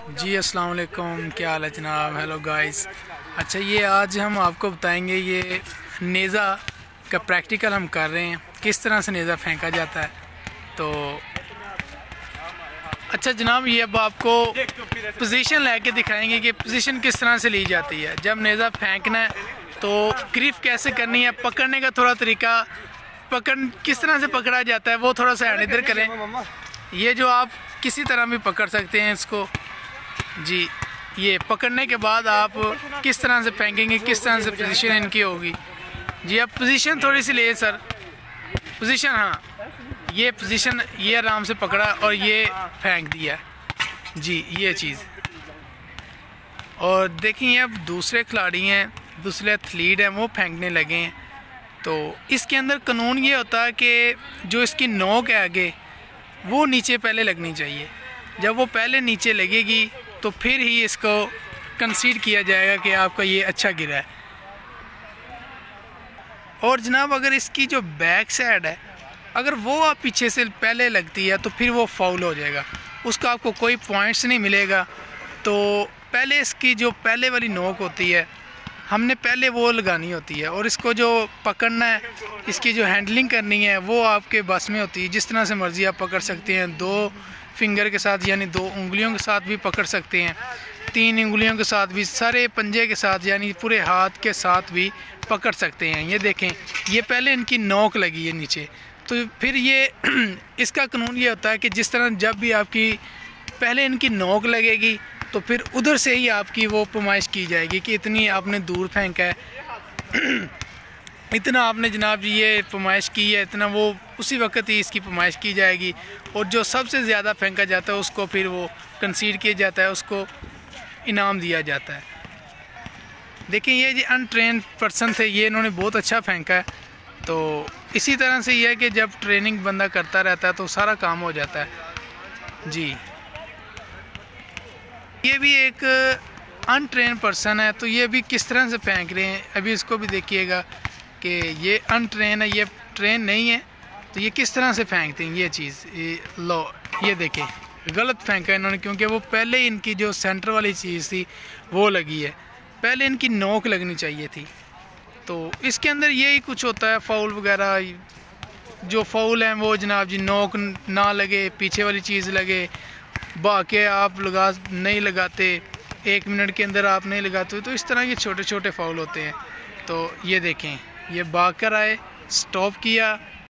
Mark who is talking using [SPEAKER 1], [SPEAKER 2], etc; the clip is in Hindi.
[SPEAKER 1] जी अस्सलाम वालेकुम, क्या हाल है जनाब। Hello guys. अच्छा, ये आज हम आपको बताएंगे ये नेज़ा का प्रैक्टिकल हम कर रहे हैं, किस तरह से नेज़ा फेंका जाता है। तो अच्छा जनाब, ये अब आपको पोजीशन लेके दिखाएंगे कि पोजीशन किस तरह से ली जाती है। जब नेज़ा फेंकना है तो ग्रिप कैसे करनी है, पकड़ने का थोड़ा तरीका, पकड़ किस तरह से पकड़ा जाता है वो थोड़ा सा इधर करें। ये जो आप किसी तरह भी पकड़ सकते हैं इसको जी। ये पकड़ने के बाद आप किस तरह से फेंकेंगे, किस तरह से पोजीशन इनकी होगी जी। अब पोजीशन थोड़ी सी ले सर, पोजीशन, हाँ ये पोजीशन, ये आराम से पकड़ा और ये फेंक दिया जी, ये चीज़। और देखिए अब दूसरे खिलाड़ी हैं, दूसरे एथलीट हैं, वो फेंकने लगे हैं। तो इसके अंदर कानून ये होता है कि जो इसकी नोक है आगे, वो नीचे पहले लगनी चाहिए। जब वो पहले नीचे लगेगी तो फिर ही इसको कंसीडर किया जाएगा कि आपका ये अच्छा गिरा है। और जनाब अगर इसकी जो बैक साइड है, अगर वो आप पीछे से पहले लगती है तो फिर वो फाउल हो जाएगा, उसका आपको कोई पॉइंट्स नहीं मिलेगा। तो पहले इसकी जो पहले वाली नोक होती है, हमने पहले वो लगानी होती है। और इसको जो पकड़ना है, इसकी जो हैंडलिंग करनी है, वो आपके बस में होती है। जिस तरह से मर्ज़ी आप पकड़ सकते हैं, 2 फिंगर के साथ यानी 2 उंगलियों के साथ भी पकड़ सकते हैं, 3 उंगलियों के साथ भी, सारे पंजे के साथ यानी पूरे हाथ के साथ भी पकड़ सकते हैं। ये देखें, ये पहले इनकी नोक लगी है नीचे, तो फिर ये इसका कानून ये होता है कि जिस तरह जब भी आपकी पहले इनकी नोक लगेगी तो फिर उधर से ही आपकी वो पैमाइश की जाएगी कि इतनी आपने दूर फेंका है इतना आपने जनाब जी ये पैमाइश की है, इतना वो उसी वक्त ही इसकी पैमाइश की जाएगी। और जो सबसे ज़्यादा फेंका जाता है उसको फिर वो कंसीडर किया जाता है, उसको इनाम दिया जाता है। देखिए ये जो अनट्रेन पर्सन थे, ये इन्होंने बहुत अच्छा फेंका है। तो इसी तरह से ये है कि जब ट्रेनिंग बंदा करता रहता है तो सारा काम हो जाता है जी। ये भी एक अनट्रेन पर्सन है, तो ये भी किस तरह से फेंक रहे हैं, अभी इसको भी देखिएगा कि ये अनट्रेन है, ये ट्रेन नहीं है, तो ये किस तरह से फेंकते हैं ये चीज़। लो ये देखें, गलत फेंका इन्होंने, क्योंकि वो पहले इनकी जो सेंटर वाली चीज़ थी वो लगी है, पहले इनकी नोक लगनी चाहिए थी। तो इसके अंदर यही कुछ होता है, फाउल वगैरह जो फाउल हैं वो जनाब जी नोक ना लगे, पीछे वाली चीज़ लगे, बाके आप नहीं लगाते, 1 मिनट के अंदर आप नहीं लगाते, तो इस तरह के छोटे छोटे फाउल होते हैं। तो ये देखें, ये भाग कर आए, स्टॉप किया,